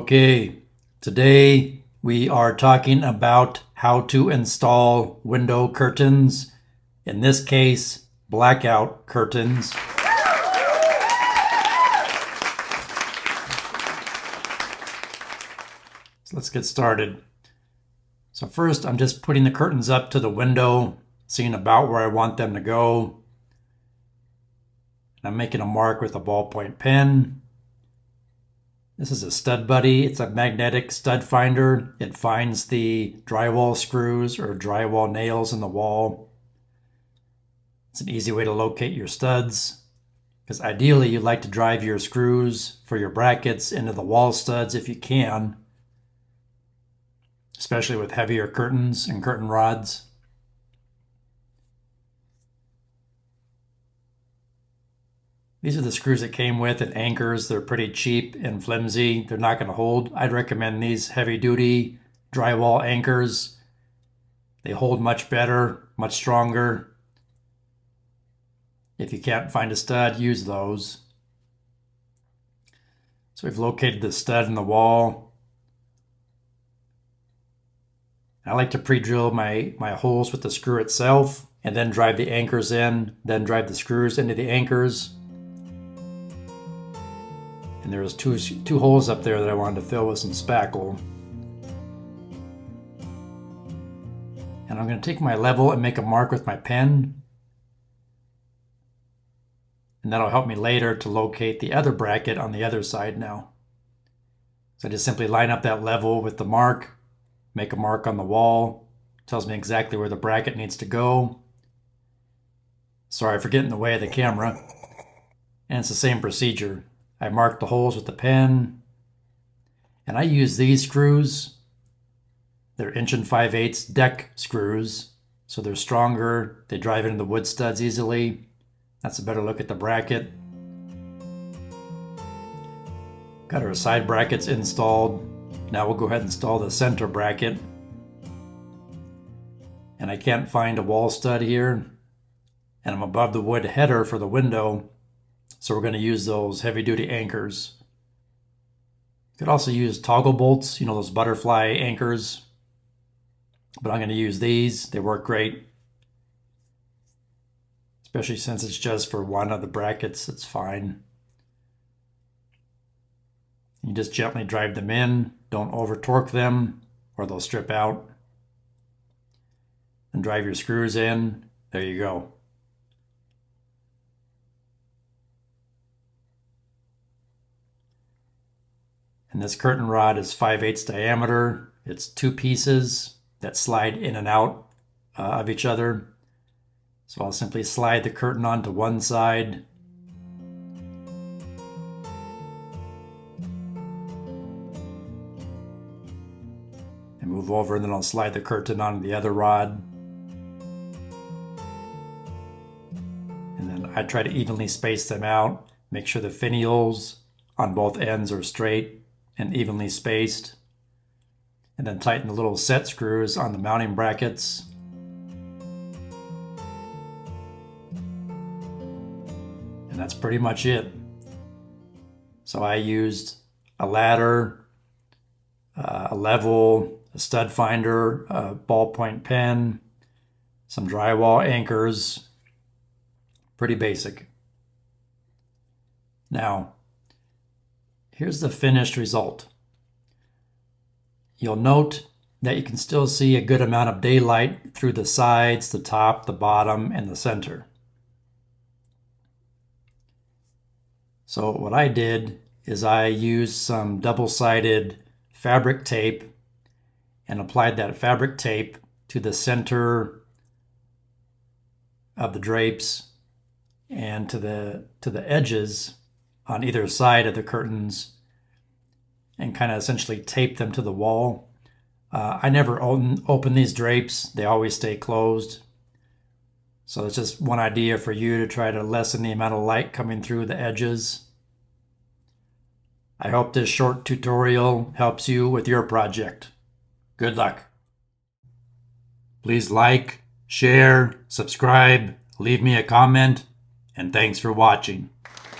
Okay, today we are talking about how to install window curtains, in this case, blackout curtains. So let's get started. So first, I'm just putting the curtains up to the window, seeing about where I want them to go. And I'm making a mark with a ballpoint pen. This is a Stud Buddy. It's a magnetic stud finder. It finds the drywall screws or drywall nails in the wall. It's an easy way to locate your studs, because ideally you'd like to drive your screws for your brackets into the wall studs if you can, especially with heavier curtains and curtain rods. These are the screws it came with and anchors. They're pretty cheap and flimsy. They're not going to hold. I'd recommend these heavy-duty drywall anchors. They hold much better, much stronger. If you can't find a stud, use those. So we've located the stud in the wall. I like to pre-drill my holes with the screw itself and then drive the anchors in, then drive the screws into the anchors. And there was two holes up there that I wanted to fill with some spackle. And I'm going to take my level and make a mark with my pen. And that'll help me later to locate the other bracket on the other side now. So I just simply line up that level with the mark, make a mark on the wall. Tells me exactly where the bracket needs to go. Sorry for getting in the way of the camera. And it's the same procedure. I mark the holes with the pen, and I use these screws. They're 1 5/8" deck screws, so they're stronger. They drive into the wood studs easily. That's a better look at the bracket. Got our side brackets installed. Now we'll go ahead and install the center bracket. And I can't find a wall stud here, and I'm above the wood header for the window. So we're going to use those heavy-duty anchors. You could also use toggle bolts, you know, those butterfly anchors. But I'm going to use these. They work great. Especially since it's just for one of the brackets, it's fine. You just gently drive them in. Don't over-torque them or they'll strip out. And drive your screws in. There you go. And this curtain rod is 5/8 diameter. It's 2 pieces that slide in and out of each other. So I'll simply slide the curtain onto one side. And move over, and then I'll slide the curtain onto the other rod. And then I try to evenly space them out. Make sure the finials on both ends are straight and evenly spaced, and then tighten the little set screws on the mounting brackets. And that's pretty much it. So I used a ladder, a level, a stud finder, a ballpoint pen, some drywall anchors. Pretty basic. Now, here's the finished result. You'll note that you can still see a good amount of daylight through the sides, the top, the bottom, and the center. So what I did is I used some double-sided fabric tape and applied that fabric tape to the center of the drapes and to the edges on either side of the curtains, and kind of essentially tape them to the wall. I never open these drapes. They always stay closed. So it's just one idea for you to try to lessen the amount of light coming through the edges. I hope this short tutorial helps you with your project. Good luck. Please like, share, subscribe, leave me a comment, and thanks for watching.